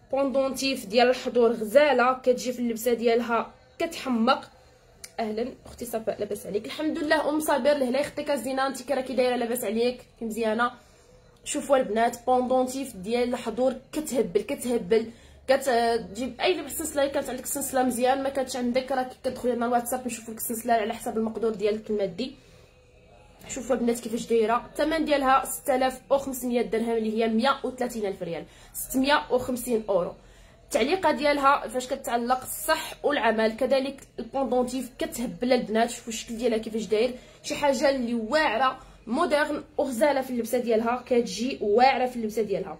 بوندونتيف ديال الحضور غزاله، كتجي في اللبسه ديالها كتحمق. اهلا اختي صفاء، لاباس عليك؟ الحمد لله. ام صابر لهلا اختي كازينه، انت كي راكي دايره؟ لاباس عليك؟ كي مزيانه؟ شوفوا البنات بوندونتيف ديال الحضور كتهبل كتجيب اي لبس سلسله. كانت عندك سلسله مزيان، ما كانتش عندك راك كتدخلي لنا الواتساب نشوفوا لك السلسله على حسب المقدور ديالك المادي. شوفوا البنات كيفاش دايره. الثمن ديالها 6500 درهم اللي هي 130,000 ريال، 650 اورو. التعليقه ديالها فاش كتعلق الصح والعمل. كذلك البوندونتيف كتهبل البنات. شوفوا الشكل ديالها كيفاش داير، شي حاجه اللي واعره مودرن وغزاله في اللبسه ديالها، كتجي واعره في اللبسه ديالها.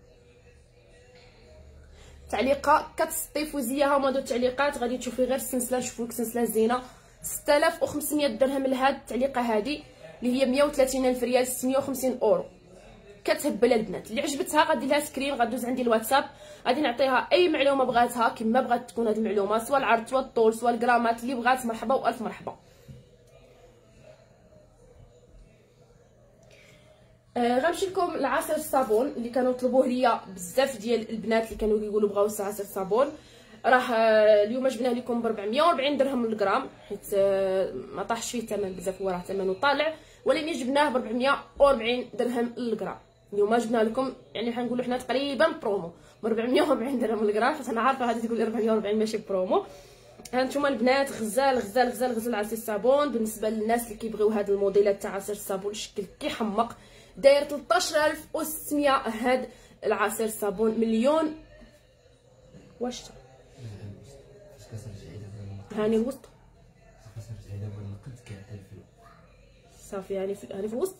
تعليقه كتسطي فوزيه. هما هادو التعليقات، غادي تشوفي غير السلسله. نشوفوا لك سلسله زينه. 6500 درهم لهاد التعليقه هذه اللي هي 130,000 ريال، 650 اورو. كتهبل البنات. اللي عجبتها غادي لها سكرين، غدوز عندي الواتساب، غادي نعطيها اي معلومه بغاتها كما بغات تكون هاد المعلومه، سواء العرض سواء الطول سواء الكرامات اللي بغات. مرحبا والف مرحبا. غنمشي لكم لعصير الصابون اللي كانوا طلبوه ليا بزاف ديال البنات اللي كانوا كيقولوا بغاو عصير الصابون. راه اليوم جبناه لكم ب 440 درهم للغرام، حيت ما طاحش فيه الثمن بزاف، هو راه ثمنه طالع، ولكن جبناه ب 440 درهم للغرام. اليوم جبنا لكم يعني حنقولوا حنا تقريبا برومو ب 440 درهم للغرام، حيت انا عارفه غادي تقول لي 440 ماشي برومو. هانتوما البنات غزال غزال غزال غزال عصير الصابون. بالنسبه للناس اللي كيبغيو هاد الموديلات تاع عصير الصابون الشكل كيحمق، داير 13600 هاد العصير الصابون. مليون واش هاني الوسط صافي، هاني في الوسط.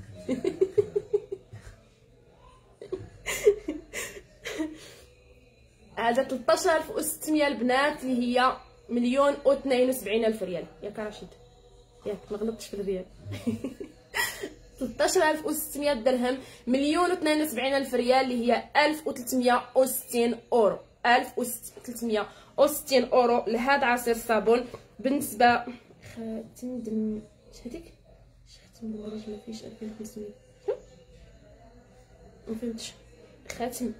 هذا 13600 البنات اللي هي 1,072,000 ريال. ياك رشيد؟ ياك ما غلطتش في الريال. 13600 درهم، 1,072,000 ريال اللي هي 1360 اورو. 1360 اورو لهذا عصير الصابون. بالنسبه خاتم دم هذيك خاتم دمرج ما فيش 2500. ما فهمتش. خاتم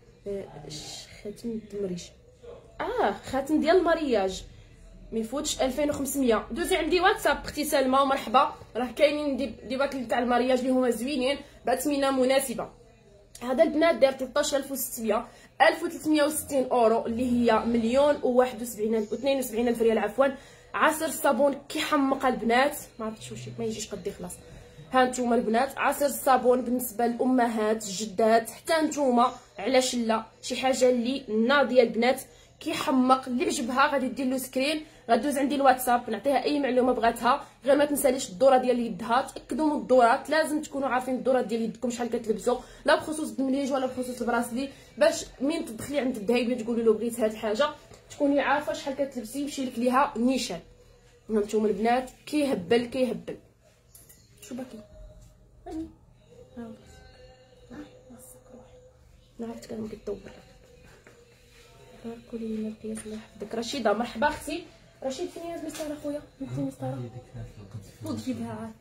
الدمريج، خاتم ديال المارياج ما يفوتش 2500. دوزي عندي واتساب اختي سلمى ومرحبا. راه كاينين دي باك تاع المارياج اللي هما زوينين باثمنه مناسبه. هذا البنات داير 13600، 1360 اورو اللي هي 1,072,000 ريال عفوا. عصير الصابون كيحمق البنات، ما عرفتش واش ما يجيش قدي خلاص. ها نتوما البنات عصير الصابون بالنسبه للامهات الجدات حتى نتوما، علاش لا؟ شي حاجه اللي ناضيه البنات كيحمق. اللي عجبها غادي دير له سكرين، غدوز عندي الواتساب نعطيها اي معلومه بغاتها. غير ما تنساليش الدوره ديال يدها، تاكدوا من الدورات، لازم تكونوا عارفين الدورات ديال يدكم شحال كتلبسوا، لا بخصوص الدمليج ولا بخصوص البراسلي، باش من تدخلي عند الذهيبيه تقولي له بغيت هاد الحاجه تكوني عارفه شحال كتلبسي يمشي لك ليها نيشان. هانتوما البنات كيهبل. شو باكي؟ عرفت كان كيطول. كلي لنا القياس الله يحفظك. رشيده مرحبا اختي. رشيد فين هي المسطره خويا؟ انت المسطره وتجيبها.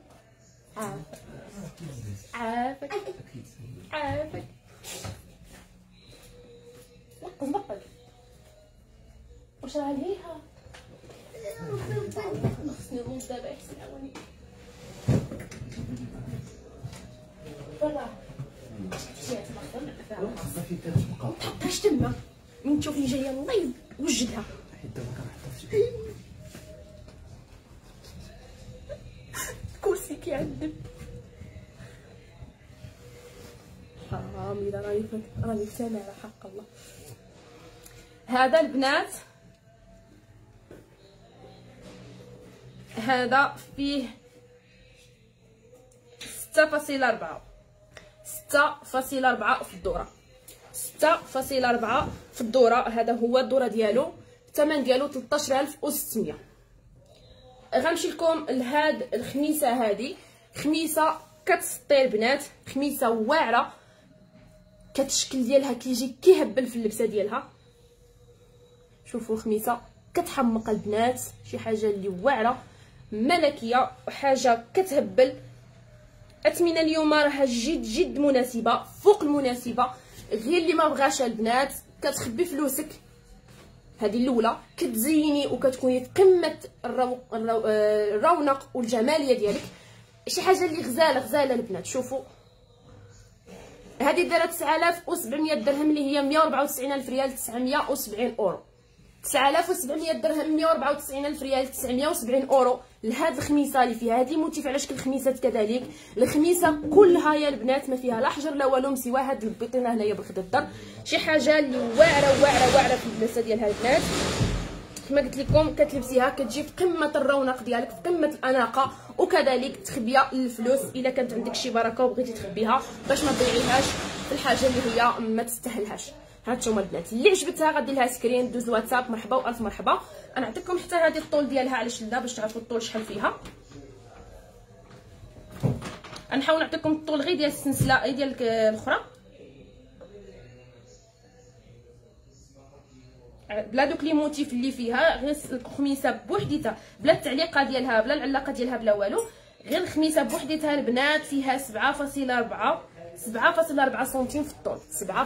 عافاك نقز واش راه ليها؟ خصني نوض دابا يحسن عاوني برا. متحطاش تما، من تشوفني جايه نضيب وجدها. الكرسي كيعذب. حرامي راني سامع على حق الله. هذا البنات هذا فيه 6.4 في الدوره، 6.4 في الدوره. هذا هو الدوره ديالو. الثمن ديالو 13600. غنمشي لكم لهاد الخميسه. هذه خميسه كتسطي البنات، خميسه واعره، كتشكل ديالها كيجي كيهبل في اللبسه ديالها. شوفوا خميسه كتحمق البنات، شي حاجه اللي واعره ملكيه، حاجه كتهبل. اثمنه اليوم راها جد مناسبه، فوق المناسبه. غير اللي ما بغاش البنات كتخبي فلوسك، هذه الاولى، كتزيني وكتكوني في قمه الرونق والجماليه ديالك. شي حاجه اللي غزاله البنات. شوفوا هذه دايره 9700 درهم اللي هي 194,000 ريال 970 اورو. 9700 درهم 194,000 ريال 970 اورو لهاد الخميسه اللي فيها هذه موتيف على شكل خميسات. كذلك الخميسه كلها يا البنات ما فيها لا حجر لا والو سوى هاد البطينه هنايا بالخد الدر. شي حاجه اللي واعره في اللبسه ديالها البنات. كما قلت لكم كتلبسيها كتجي في قمه الرونق ديالك، في قمه الاناقه، وكذلك تخبيه الفلوس الا كانت عندك شي بركه وبغيتي تخبيها باش ما تضيعيهاش في الحاجه اللي هي ما تستاهلهاش. هانتوما البنات اللي عجبتها غادي لها سكرين دوز الواتساب. مرحبا والف مرحبا. انا نعطيكم حتى هذه الطول ديالها على شده باش تعرفوا الطول شحال فيها. غنحاول نعطيكم الطول غير ديال السلسله ديال الاخرى بلا دوك لي موتيف اللي فيها، غير الخميسه بوحديتها بلا التعليقه ديالها بلا العلاقه ديالها بلا والو، غير الخميسه بوحديتها البنات فيها 7.4 سنتيم في الطول.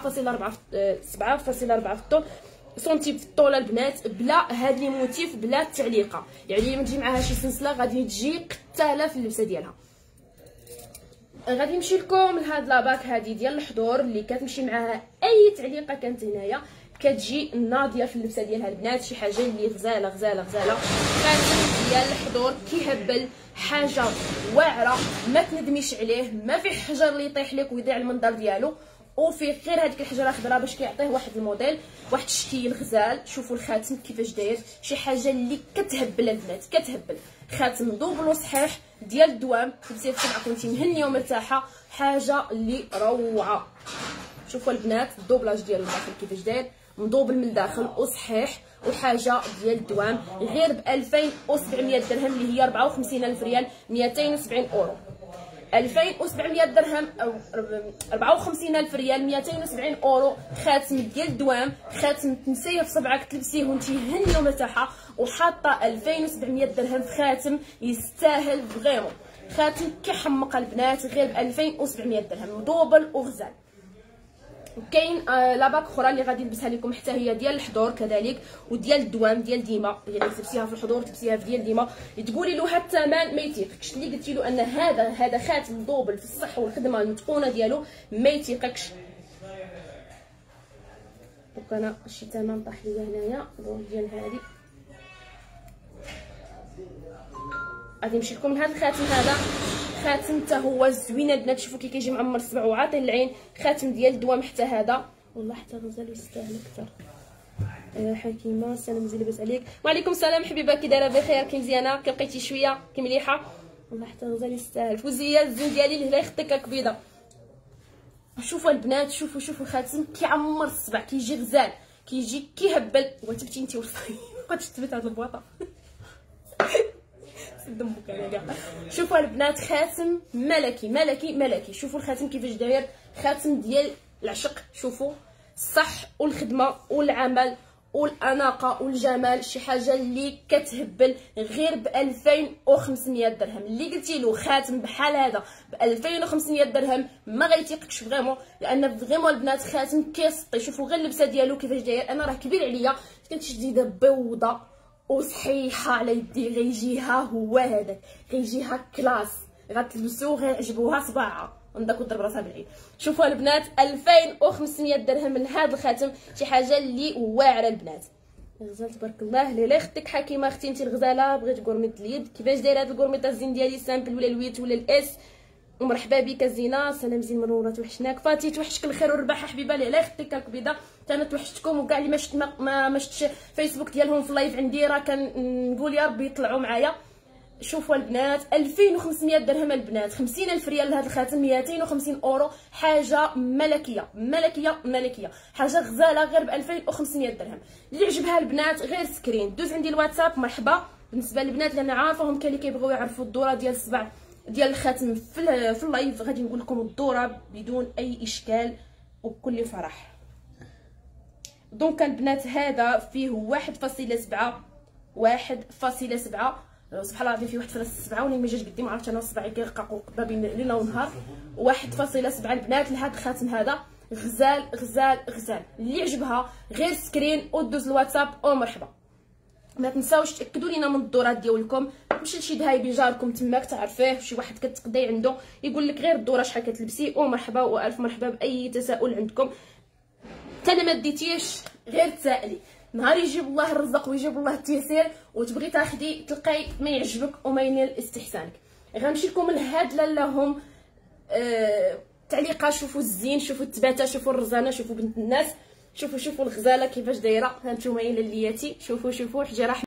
7.4 في الطول سنتيم في الطول البنات، بلا هاد لي موتيف بلا التعليقه. يعني ما تجي معاها شي سلسله غادي تجي قتاله في اللبسه ديالها. غادي نمشي لكم لهاد لاباك هادي ديال الحضور اللي كتمشي معاها اي تعليقه كانت هنايا، كتجي ناضيه في اللبسه ديالها البنات. شي حاجه اللي غزاله خاتم ديال الحضور كيهبل، حاجه واعره ما تندميش عليه، ما فيه حجر اللي يطيح لك ويضيع المنظر ديالو، وفيه غير هذيك الحجره خضراء باش كيعطيه واحد الموديل، واحد الشكل غزال. شوفوا الخاتم كيفاش داير، شي حاجه اللي كتهبل البنات كتهبل. خاتم دوبل وصحيح ديال الدوام، تلبسيه في سبعه كنتي مهنيه ومرتاحه، حاجه اللي روعه. شوفوا البنات الدوبلاج ديال الداخل كيفاش داير، مدوبل من الداخل وصحيح وحاجه ديال الدوام، غير ب 2700 درهم اللي هي 54,000 ريال 270 اورو. 2700 درهم او 54,000 ريال 270 اورو. خاتم ديال الدوام، خاتم تنسيه في صبعك تلبسيه وانتي هنيه ومرتاحه، وحاطه 2700 درهم في خاتم يستاهل فريمون. خاتم كيحمق البنات غير ب 2700 درهم مدوبل وغزال. كاين لاباك اخرى اللي غادي نلبسها لكم حتى هي ديال الحضور كذلك وديال الدوام ديال ديما، يعني تلبسيها في الحضور تلبسيها في ديال ديما، تقولي له حتى الثمن ما يتيقكش. اللي قلتي له ان هذا خاتم دوبل في الصح والخدمه المتقونه ديالو ما يتيقكش. دونك انا شي ثمن طاح ليا هنايا ديال هذه. غادي نمشي لكم لهذا الخاتم. هذا خاتم حتى هو زوين البنات، شوفوا كي كيجي معمر الصبع وعاطي العين. خاتم ديال الدوام حتى هذا والله حتى غزال ويستاهل اكثر. حكيمه سلام زين لاباس عليك؟ وعليكم السلام حبيبه، كي دايره بخير؟ كي مزيانه؟ كي بقيتي شويه؟ كي مليحه؟ والله حتى غزال يستاهل. فوزيه الزين ديالي لهنا يخطيك كبيضه. شوفوا البنات، شوفوا الخاتم كيعمر الصبع، كيجي غزال، كيجي كيهبل. وتبتي انت وصاي بقات تثبت هاد البواطه دمك انا كاع. شوفوا البنات خاتم ملكي. شوفوا الخاتم كيفاش داير، خاتم ديال العشق. شوفوا الصح والخدمه والعمل والاناقه والجمال، شي حاجه اللي كتهبل غير ب 2500 درهم. اللي قلتي له خاتم بحال هذا ب 2500 درهم ما غيتيقكش فريمون، لان فريمون البنات خاتم كيسطي. شوفوا غير اللبسه ديالو كيفاش داير. انا راه كبير عليا، كنت جديده بيضه وصحيحه على يدي، غيجيها هو هذاك، غيجيها كلاس، غتلبسو غيعجبوها صباعها من داك الضرب راسها بالعيد. شوفوا البنات 2500 درهم من هذا الخاتم، شي حاجه اللي واعره البنات. غزال تبارك الله. لا يخطيك حكيمه اختي انت الغزاله، بغيت كورميط اليد. كيفاش دايره هذا الكورميط الزين ديالي؟ سامبل ولا الويت ولا الاس؟ ومرحبا بك زينه، سلام زين مرونه، توحشناك. فاتي توحشك الخير والرباح حبيبه. لا يخطيك الكبيده، انا توحشتكم. وكاع اللي ما شفتش فيسبوك ديالهم في اللايف عندي، راه كنقول يا ربي يطلعوا معايا. شوفوا البنات 2500 درهم البنات، 50,000 ريال لهذا الخاتم، 250 اورو. حاجه ملكيه، حاجه غزاله غير ب 2500 درهم. اللي عجبها البنات غير سكرين دوز عندي الواتساب. مرحبا. بالنسبه للبنات اللي انا عارفاهم كاين اللي كيبغيو يعرفوا الدوره ديال الصبع ديال الخاتم في اللايف، غادي نقول لكم الدوره بدون اي اشكال وبكل فرح. دونك البنات هذا فيه 1.7 سبحان الله العظيم، فيه 1.7 ولي ما جاش قدي، ما عرفتش انا صباعي كيرقق ما بين ليله ونهار. 1.7 البنات لهذا الخاتم هذا غزال غزال غزال. اللي عجبها غير سكرين ودوز الواتساب ومرحبا. ما تنساوش تاكدوا لينا من الدورات ديالكم. مشي لشي دهايبي جاركم تماك تعرفيه، شي واحد كتقضي عنده يقول لك غير الدوره شحال كتلبسي ومرحبا والف مرحبا باي تساؤل عندكم. حتى ما ديتيش غير تسائلي، نهار يجيب الله الرزق ويجيب الله التيسير وتبغي تاخدي تلقاي ما يعجبك وما ينال استحسانك. غنمشي لكم لهاد لهم تعليقات. شوفوا الزين، شوفوا التباته، شوفوا الرزانه، شوفوا بنت الناس، شوفوا الغزاله كيفاش دايره. هانتوما الى اللياتي، شوفوا حجره